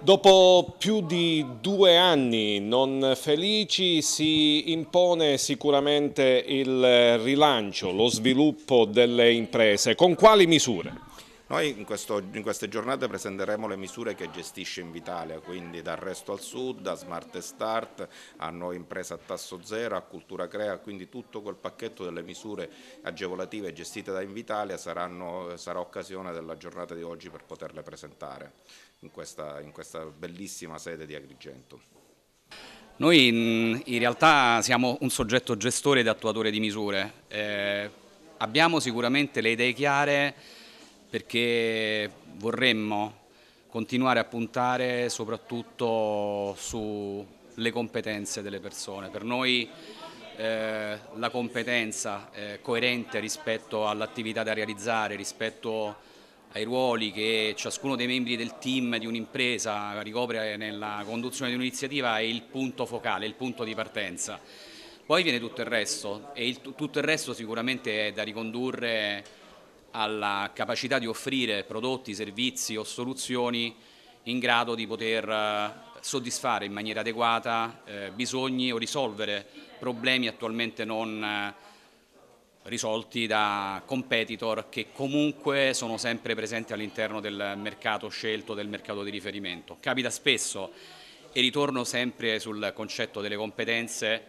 Dopo più di 2 anni non felici si impone sicuramente il rilancio, lo sviluppo delle imprese. Con quali misure? Noi in queste giornate presenteremo le misure che gestisce Invitalia, quindi dal Resto al Sud, a Smart Start, a Nuova Impresa a Tasso Zero, a Cultura Crea, quindi tutto quel pacchetto delle misure agevolative gestite da Invitalia sarà occasione della giornata di oggi per poterle presentare in questa bellissima sede di Agrigento. Noi in realtà siamo un soggetto gestore ed attuatore di misure. Abbiamo sicuramente le idee chiare perché vorremmo continuare a puntare soprattutto sulle competenze delle persone. Per noi la competenza coerente rispetto all'attività da realizzare, rispetto ai ruoli che ciascuno dei membri del team di un'impresa ricopre nella conduzione di un'iniziativa è il punto focale, il punto di partenza. Poi viene tutto il resto e tutto il resto sicuramente è da ricondurre alla capacità di offrire prodotti, servizi o soluzioni in grado di poter soddisfare in maniera adeguata bisogni o risolvere problemi attualmente non risolti da competitor che comunque sono sempre presenti all'interno del mercato scelto, del mercato di riferimento. Capita spesso, e ritorno sempre sul concetto delle competenze,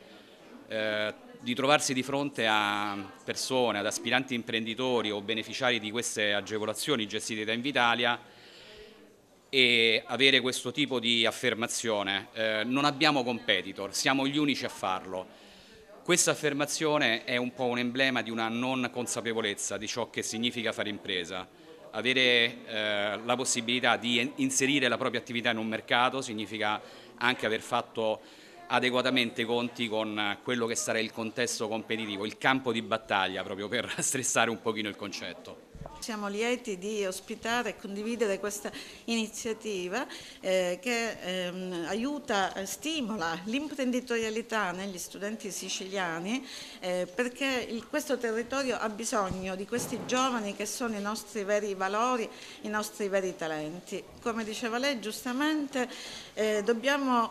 di trovarsi di fronte a persone, ad aspiranti imprenditori o beneficiari di queste agevolazioni gestite da Invitalia e avere questo tipo di affermazione. Non abbiamo competitor, siamo gli unici a farlo. Questa affermazione è un po' un emblema di una non consapevolezza di ciò che significa fare impresa. Avere la possibilità di inserire la propria attività in un mercato significa anche aver fatto adeguatamente i conti con quello che sarà il contesto competitivo, il campo di battaglia, proprio per stressare un pochino il concetto. Siamo lieti di ospitare e condividere questa iniziativa che aiuta, stimola l'imprenditorialità negli studenti siciliani perché questo territorio ha bisogno di questi giovani che sono i nostri veri valori, i nostri veri talenti. Come diceva lei giustamente, dobbiamo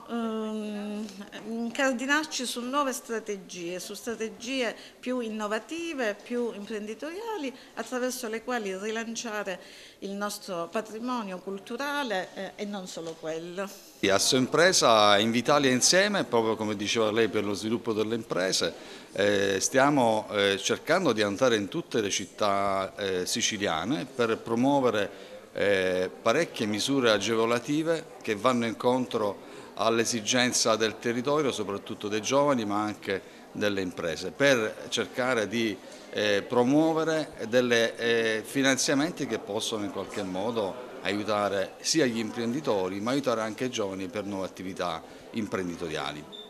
incardinarci su nuove strategie, su strategie più innovative, più imprenditoriali, attraverso le quali rilanciare il nostro patrimonio culturale e non solo quello. Asso Impresa Invitalia insieme, proprio come diceva lei, per lo sviluppo delle imprese, stiamo cercando di andare in tutte le città siciliane per promuovere parecchie misure agevolative che vanno incontro all'esigenza del territorio, soprattutto dei giovani, ma anche delle imprese, per cercare di promuovere dei finanziamenti che possono in qualche modo aiutare sia gli imprenditori, ma aiutare anche i giovani per nuove attività imprenditoriali.